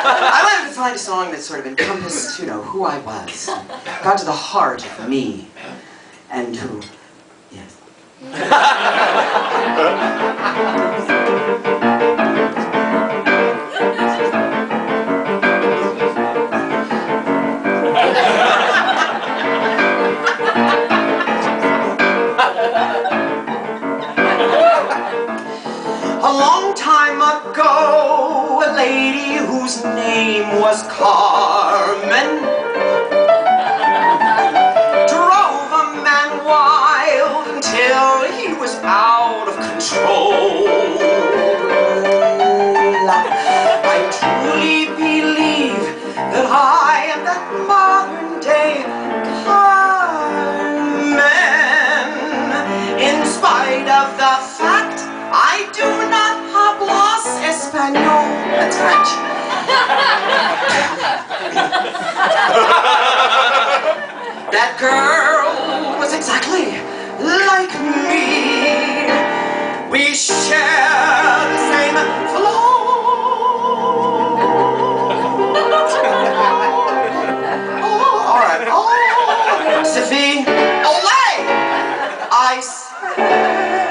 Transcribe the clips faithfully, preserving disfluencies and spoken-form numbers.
I wanted to find a song that sort of encompassed, you know, who I was. Got to the heart of me and who, yes. A long time ago, a lady whose name was Carmen drove a man wild until he was out of control. I truly believe that I am that modern day Carmen, in spite of the fact I do not hablas español. That's French. That girl was exactly like me. We share the same flaw. Oh, all right. Oh, Sophie, olé! I say.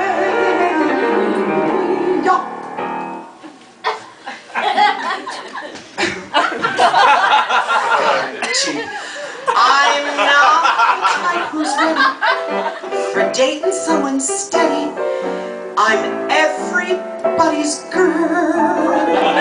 I'm not the type who's ready for dating someone steady. I'm everybody's girl.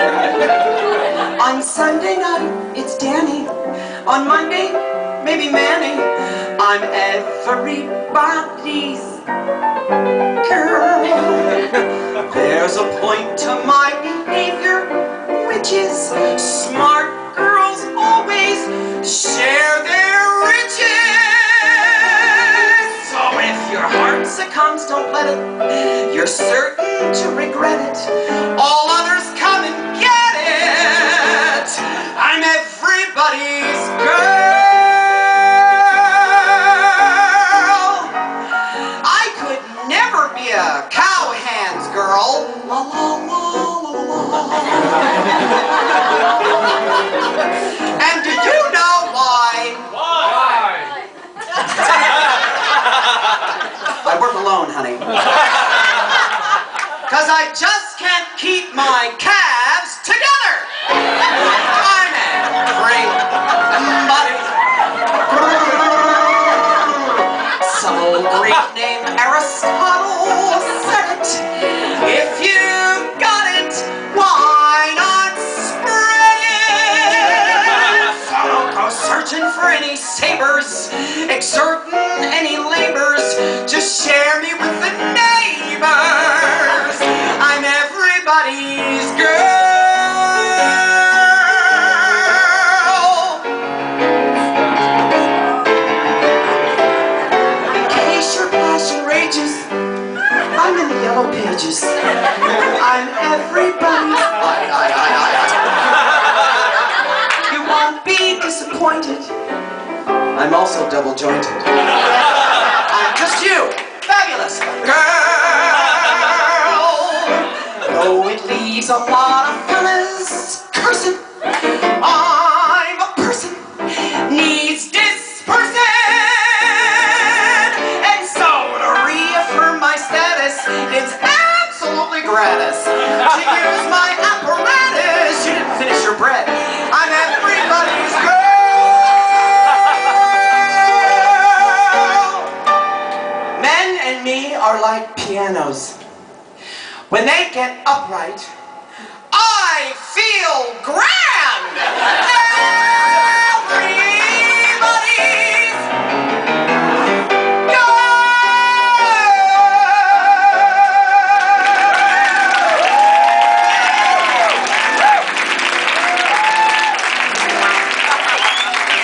On Sunday night, it's Danny. On Monday, maybe Manny. I'm everybody's girl. There's a point to my behavior, which is smart girls always share their riches. So if your heart succumbs, don't let it. You're certain to regret it. All others come and get it. I'm everybody's girl. I could never be a cowhand's girl. La la la la la. And do you know why? Why? I work alone, honey. Because I just can't keep my calves together. I'm everybody. Some old Greek named Aristotle said it. If you got it, why not spread it? So don't go searching for any sabers, exerting any labors to share me with the neighbors. I'm everybody's girl. In case your passion rages, I'm in the yellow pages. I'm everybody's. I, I, I, I, I. You won't be disappointed. I'm also double jointed. I'm just you, fabulous girl. Though it leaves a lot of fellas cursing, I'm a person needs dispersing. And so to reaffirm my status, it's absolutely gratis to use my apparatus. You didn't finish your bread. I'm everybody's girl. Men and me are like pianos. When they get upright, I feel grand.